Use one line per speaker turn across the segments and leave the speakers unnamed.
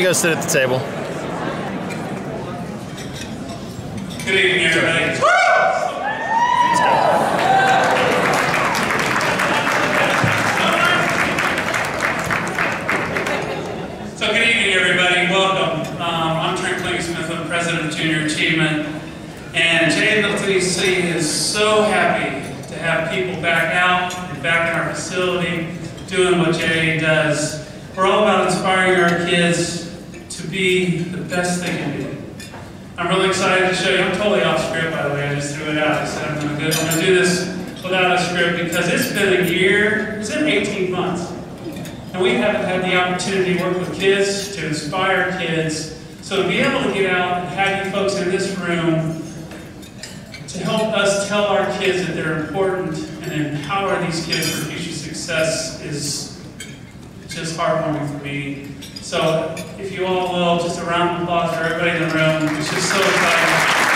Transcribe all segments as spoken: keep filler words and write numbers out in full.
go sit at the table.
Good evening, everybody. So good evening, everybody. Welcome. Um, I'm Trent Klingsmith. I'm president of Junior Achievement. And J A Middle Tennessee is so happy to have people back out and back in our facility doing what J A does. We're all about inspiring our kids to be the best they can be. I'm really excited to show you. I'm totally off script, by the way. I just threw it out. I said I'm going to I'm going to do this without a script because it's been a year. It's been eighteen months. And we haven't had the opportunity to work with kids, to inspire kids. So to be able to get out and have you folks in this room to help us tell our kids that they're important and empower these kids for future success is just heartwarming for me. So if you all will, just a round of applause for everybody in the room. It's just so exciting.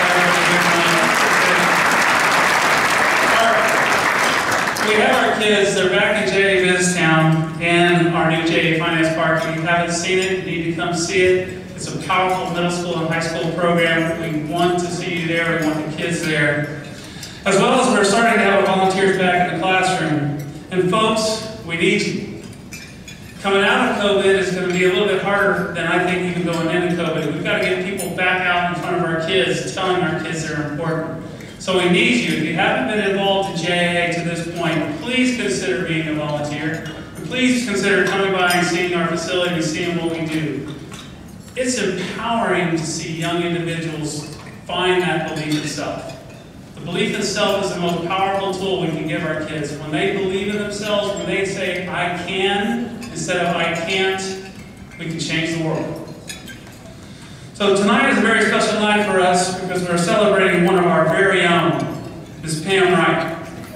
Our, we have our kids, they're back in J A Biztown and our new J A Finance Park. If you haven't seen it, you need to come see it. It's a powerful middle school and high school program. We want to see you there. We want the kids there. As well as we're starting to have volunteers back in the classroom. And folks, we need you. Coming out of COVID is going to be a little bit harder than I think even going into COVID. We've got to get people back out in front of our kids, telling our kids they're important. So we need you. If you haven't been involved in J A to this point, please consider being a volunteer. And please consider coming by and seeing our facility and seeing what we do. It's empowering to see young individuals find that belief in self. The belief in self is the most powerful tool we can give our kids. When they believe in themselves, when they say, I can, instead of I can't, we can change the world. So tonight is a very special night for us because we're celebrating one of our very own, Miz Pam Wright.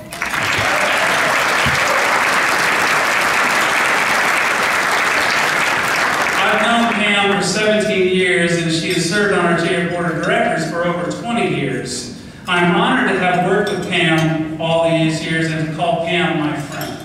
I've known Pam for seventeen years and she has served on our J A Board of Directors for over twenty years. I'm honored to have worked with Pam all these years and to call Pam my friend.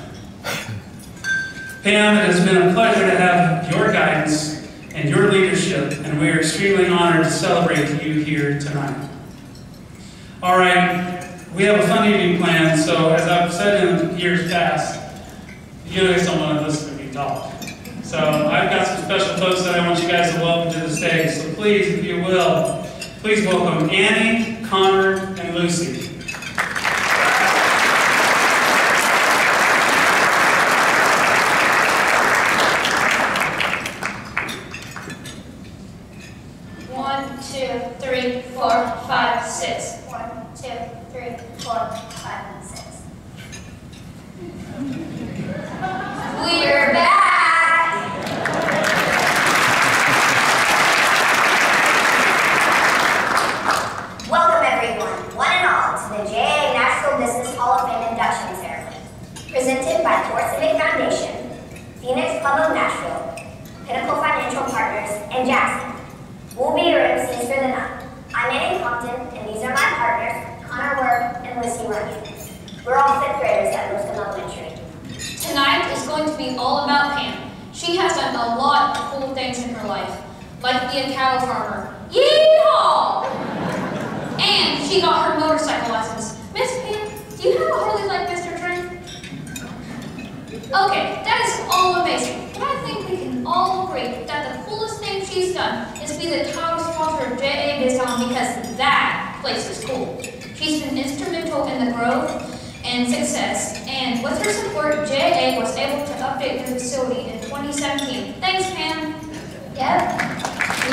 Pam, it has been a pleasure to have your guidance and your leadership, and we are extremely honored to celebrate you here tonight. All right, we have a fun evening planned, so as I've said in years past, you guys don't want to listen to me talk. So I've got some special folks that I want you guys to welcome to the stage. So please, if you will, please welcome Annie, Connor, and Lucy.
One, two, three, four, five, six. One, two, three, four, five, six. We're back! Welcome everyone, one and all, to the J A National Business Hall of Fame induction ceremony, presented by Fort Civic Foundation, Phoenix Club of Nashville, Pinnacle Financial Partners, and Jackson. We'll be your M Cs for the night. I'm Annie Compton, and these are my partners, Connor Work and Lucy Runyon. We're all fifth graders at Lipscomb Elementary.
Tonight is going to be all about Pam. She has done a lot of cool things in her life, like be a cattle farmer. Yeehaw! And she got her motorcycle license. Miss Pam, do you have a Harley like Mister Trent? Okay, that is all amazing. But I think we can all agree that the coolest thing she's done is be the title sponsor of J A Biztown because that place is cool. She's been instrumental in the growth and success, and with her support, J A was able to update the facility in twenty seventeen. Thanks, Pam.
Yep.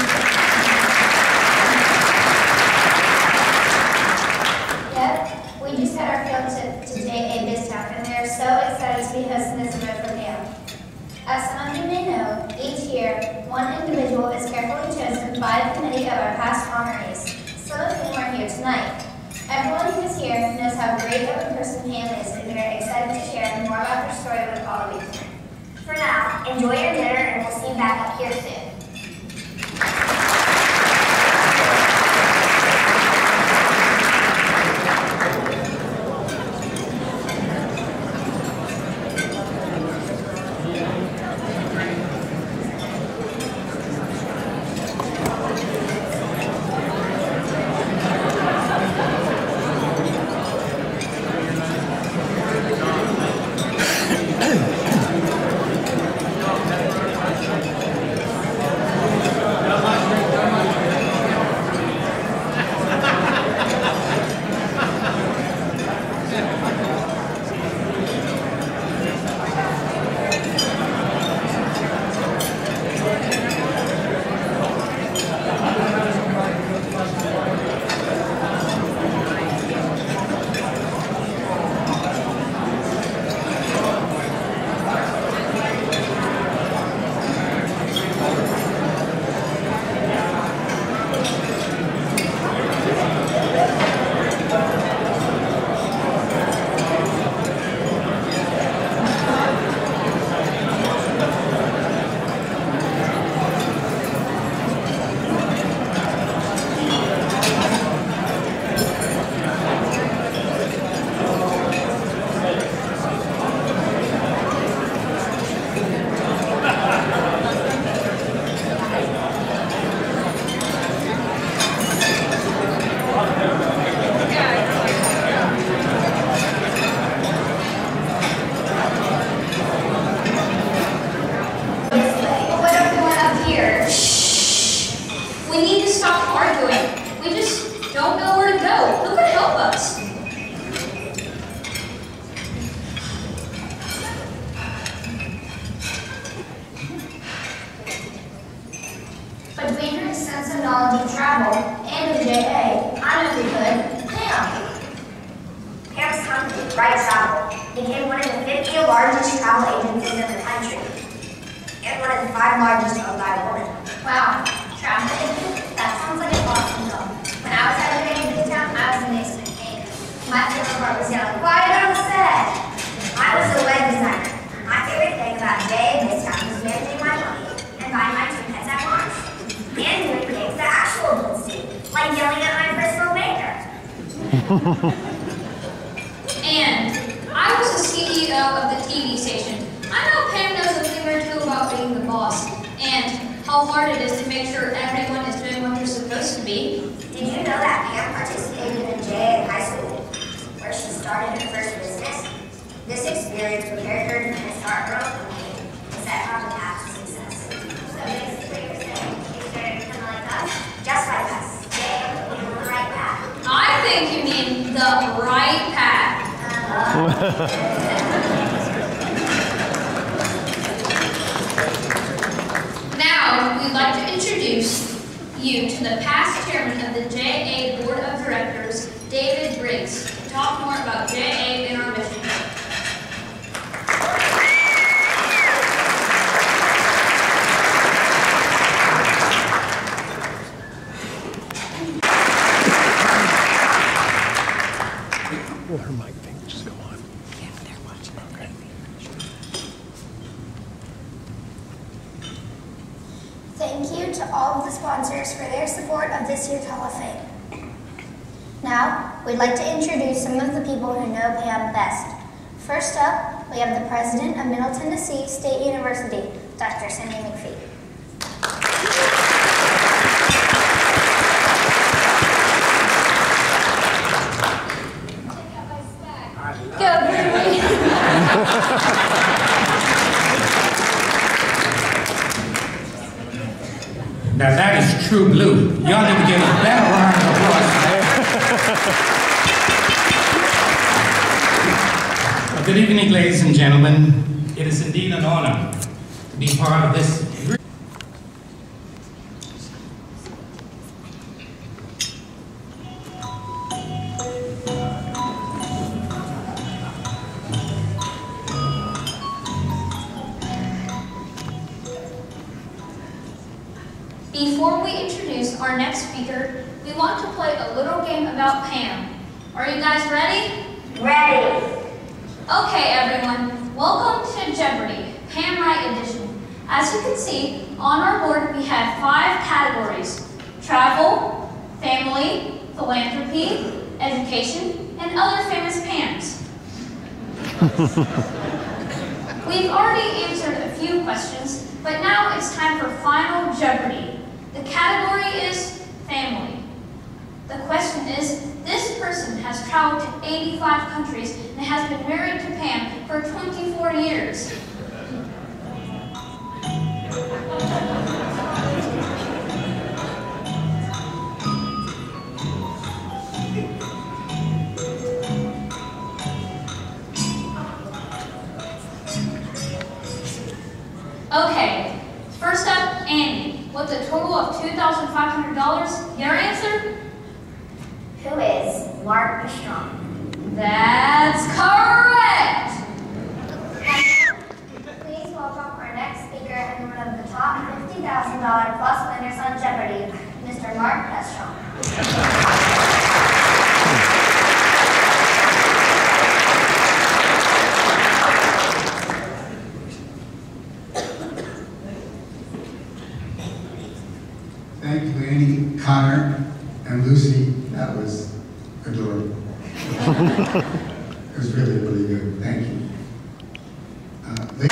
Yep, we just had our field trip to J A Biztown, and we are so excited to be hosting this event for Pam. As some of you may know, each year, one individual is carefully chosen by the committee of our past honorees, some of whom are here tonight. Everyone who is here knows how great of a person Pam is, and we are excited to share more about her story with all of you tonight. For now, enjoy your dinner, and we'll see you back up here soon.
company, Bright Travel, became one of the fifty largest travel agencies in the country, and one of the five largest owned by a woman.
Wow, travel agent? That sounds like an awesome job. When I was at a big discount, I was an assistant manager. My favorite part was yelling, quiet on the set!
I was a web designer. My favorite thing about J A Discount was managing my money and buying my two pets at once, and doing things that actual adults do, like yelling at my personal banker.
And I was the C E O of the T V station. I know Pam knows a thing or two about being the boss, and how hard it is to make sure everyone is doing what they're supposed to be.
Did you know that Pam participated in J A in high school, where she started her first business? This experience prepared her to start her own company and set her on the path to success.
So basically you're saying you started kind of like us?
Just like us, J A was on the right path.
I think you mean the right path. Now, we'd like to introduce you to the past chairman of the J A Board of Directors, David Briggs, to talk more about J A and our mission.
Well, her mic thing, just go on.
Yeah, they're watching.
Okay.
Thank you to all of the sponsors for their support of this year's Hall of Fame. Now, we'd like to introduce some of the people who know Pam best. First up, we have the president of Middle Tennessee State University, Doctor Cindy McPhee.
Now that is true blue. Y'all need to give a better round of applause. Well, good evening, ladies and gentlemen. It is indeed an honor to be part of this.
Before we introduce our next speaker, we want to play a little game about Pam. Are you guys ready?
Ready.
Okay, everyone, welcome to Jeopardy! Pam Wright Edition. As you can see, on our board we have five categories: travel, family, philanthropy, education, and other famous Pams. We've already answered a few questions, but now it's time for Final Jeopardy! The category is family. The question is, this person has traveled to eighty-five countries and has been married to Pam for twenty-four years. Okay, first up, Annie, with a total of two thousand five hundred dollars. Your answer?
Who is Mark Pastrana?
That's correct!
Please welcome our next speaker and one of the top fifty thousand dollars plus winners on Jeopardy, Mister Mark Pastrana.
Thank you, Annie, Connor, and Lucy. That was adorable. It was really, really good. Thank you. Uh, they-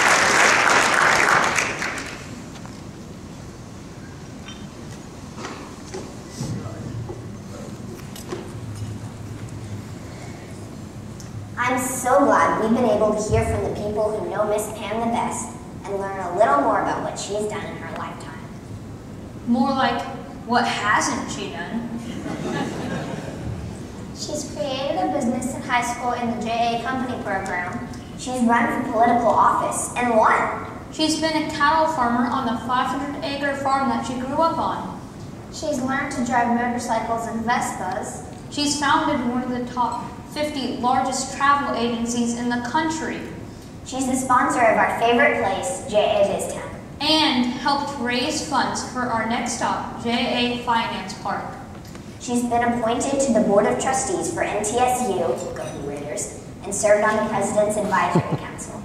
I'm so glad we've been able to hear from the people who know Miss Pam the best and learn a little more about what she's done in her lifetime.
More like, what hasn't she done?
She's created a business in high school in the J A Company program.
She's run for political office and won.
She's been a cattle farmer on the five hundred acre farm that she grew up on.
She's learned to drive motorcycles and Vespas.
She's founded one of the top fifty largest travel agencies in the country.
She's the sponsor of our favorite place, J A BizTown.
And helped raise funds for our next stop, J A Finance Park.
She's been appointed to the Board of Trustees for N T S U, go Blue Raiders, and served on the President's Advisory Council.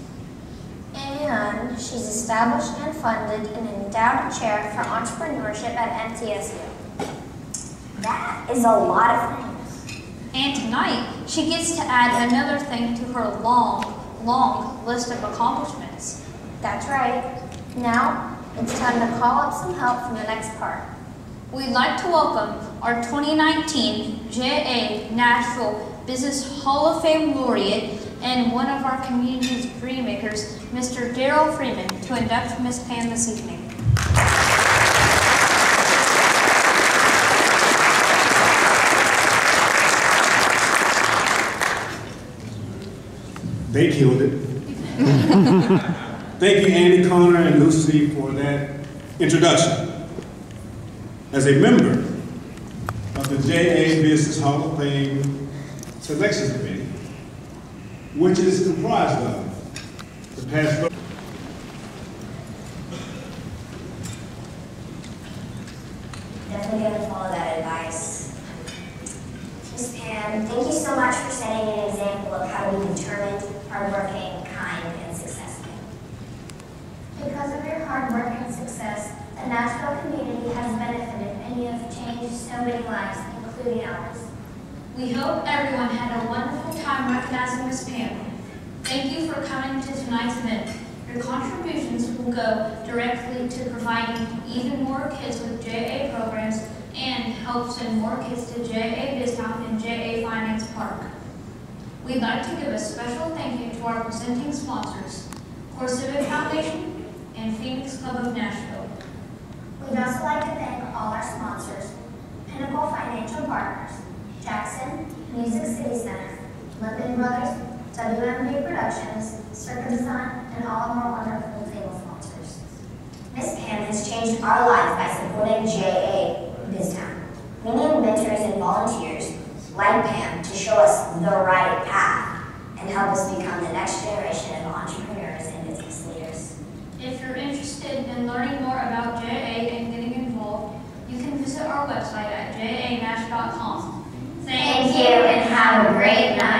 And she's established and funded an endowed chair for entrepreneurship at N T S U.
That is a lot of things.
And tonight, she gets to add another thing to her long, long list of accomplishments.
That's right. Now, it's time to call up some help from the next part.
We'd like to welcome our twenty nineteen J A Nashville Business Hall of Fame laureate and one of our community's dream makers, Mister Daryl Freeman, to induct Miss Pam this evening.
They killed it. Thank you, Andy, Connor, and Lucy, for that introduction. As a member of the J A Business Hall of Fame Selection Committee, which is comprised of the past.
Definitely going to follow that advice. Miss Pam, thank you so much for setting an example of how to be determined, hardworking, kind, and successful.
Because of your hard work and success, the Nashville community has benefited and you have changed so many lives, including ours.
We hope everyone had a wonderful time recognizing Miss Pam. Thank you for coming to tonight's event. Your contributions will go directly to providing even more kids with J A programs and help send more kids to J A BizTown and J A Finance Park. We'd like to give a special thank you to our presenting sponsors, CoreCivic Foundation and Phoenix Club of Nashville.
We'd also like to thank all our sponsors, Pinnacle Financial Partners, Jackson, Music City Center, London Brothers, W M B Productions, Circuit Design, and all of our wonderful table sponsors.
Miss Pam has changed our lives by supporting J A BizTown. We need mentors and volunteers like Pam to show us the right path and help us become the next generation of entrepreneurs and business leaders.
If you're interested in learning more about J A and getting involved, you can visit our website at j a nash dot com.
Thank you and have a great night.